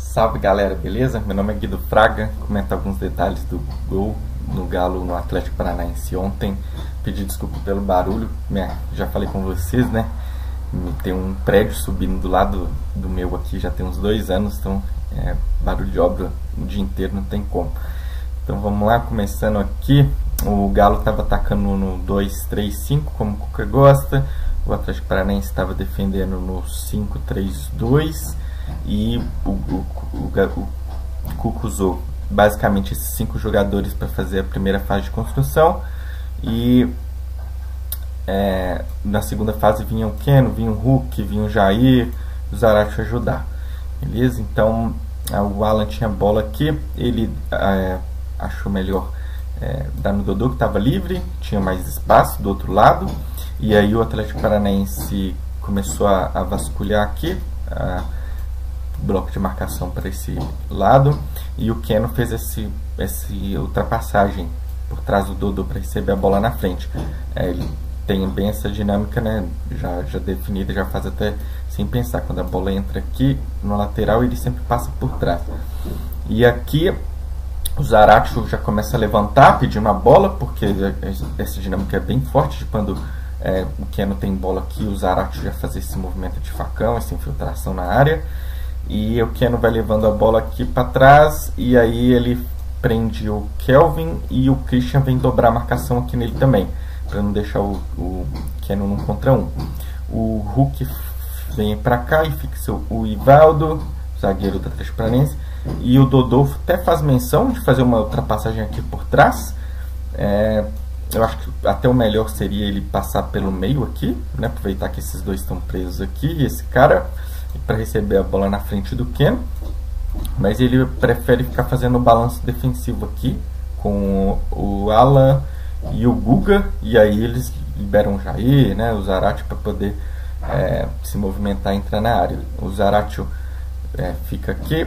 Salve galera, beleza? Meu nome é Guido Fraga, comento alguns detalhes do gol no Galo no Atlético Paranaense ontem. Pedi desculpa pelo barulho, já falei com vocês, né? Tem um prédio subindo do lado do meu aqui já tem uns 2 anos, então barulho de obra o dia inteiro, não tem como. Então vamos lá, começando aqui. O Galo estava atacando no 2-3-5, como o Cuca gosta. O Atlético Paranaense estava defendendo no 5-3-2 e o Cuca usou basicamente esses 5 jogadores para fazer a primeira fase de construção. E na segunda fase vinha o Keno, vinha o Hulk, vinha o Jair, o Zarate ajudar. Beleza? Então o Alan tinha a bola aqui, ele achou melhor dar no Dodô, que estava livre, tinha mais espaço do outro lado. E aí o Atlético Paranaense começou a vasculhar aqui, bloco de marcação para esse lado, e o Keno fez essa ultrapassagem por trás do Dodô para receber a bola na frente. Ele tem bem essa dinâmica, né, já definida, já faz até sem pensar. Quando a bola entra aqui no lateral, ele sempre passa por trás. E aqui o Zarate já começa a levantar, pedir uma bola, porque essa dinâmica é bem forte de quando o Keno tem bola aqui, o Zarate já faz esse movimento de facão, essa infiltração na área. E o Keno vai levando a bola aqui para trás, e aí ele prende o Kelvin e o Christian vem dobrar a marcação aqui nele também, para não deixar o Keno num contra um. O Hulk vem para cá e fixa o Ivaldo, zagueiro do Atlético Paranaense, e o Dodô até faz menção de fazer uma ultrapassagem aqui por trás. Eu acho que até o melhor seria ele passar pelo meio aqui, né? Aproveitar que esses dois estão presos aqui, e esse cara, para receber a bola na frente do Keno. Mas ele prefere ficar fazendo o balanço defensivo aqui com o Alan e o Guga, e aí eles liberam o Jair, né? O Zarate, para poder se movimentar e entrar na área. O Zarate fica aqui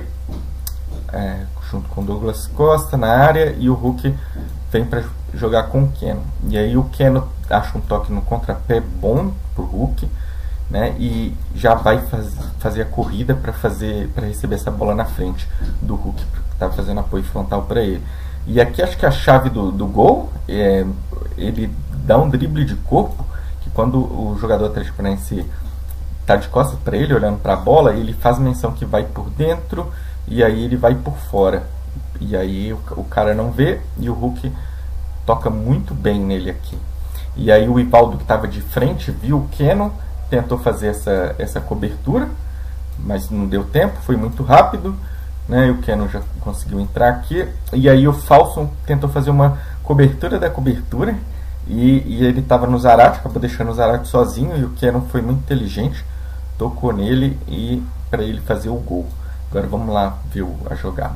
junto com o Douglas Costa na área, e o Hulk vem para jogar com o Keno. E aí o Keno acha um toque no contrapé bom pro Hulk, né? E já vai fazer a corrida para receber essa bola na frente do Hulk, que está fazendo apoio frontal para ele. E aqui acho que a chave do gol ele dá um drible de corpo, que quando o jogador Atlético Paranaense está de costas para ele, olhando para a bola, ele faz menção que vai por dentro, e aí ele vai por fora. E aí o cara não vê, e o Hulk toca muito bem nele aqui. E aí o Ivaldo, que estava de frente, viu o Keno, tentou fazer essa cobertura, mas não deu tempo, foi muito rápido, né? E o Keno já conseguiu entrar aqui. E aí o Falson tentou fazer uma cobertura da cobertura, e ele estava no Zarate, acabou deixando o Zarate sozinho, e o Keno foi muito inteligente, tocou nele e para ele fazer o gol. Agora vamos lá ver a jogada.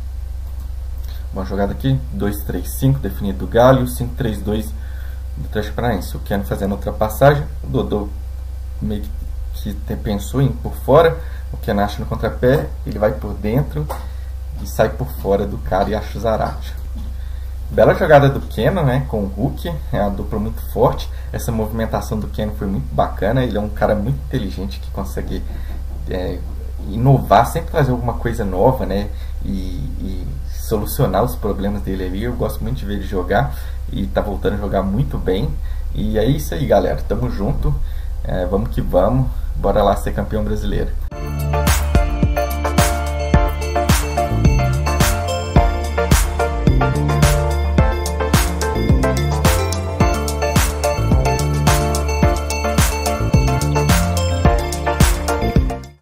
Uma jogada aqui, 2-3-5 definido do Galo, e o 5-3-2 do Atlético Paranaense. O Keno fazendo ultrapassagem, o Dodô meio que pensou em ir por fora, o Keno acha no contrapé, ele vai por dentro e sai por fora do cara e acha o Zarate. Bela jogada do Keno, né, com o Hulk, é uma dupla muito forte. Essa movimentação do Keno foi muito bacana, ele é um cara muito inteligente que consegue inovar, sempre trazer alguma coisa nova, né, e solucionar os problemas dele ali. Eu gosto muito de ver ele jogar, e tá voltando a jogar muito bem. E é isso aí, galera, tamo junto, vamos que vamos, bora lá ser campeão brasileiro.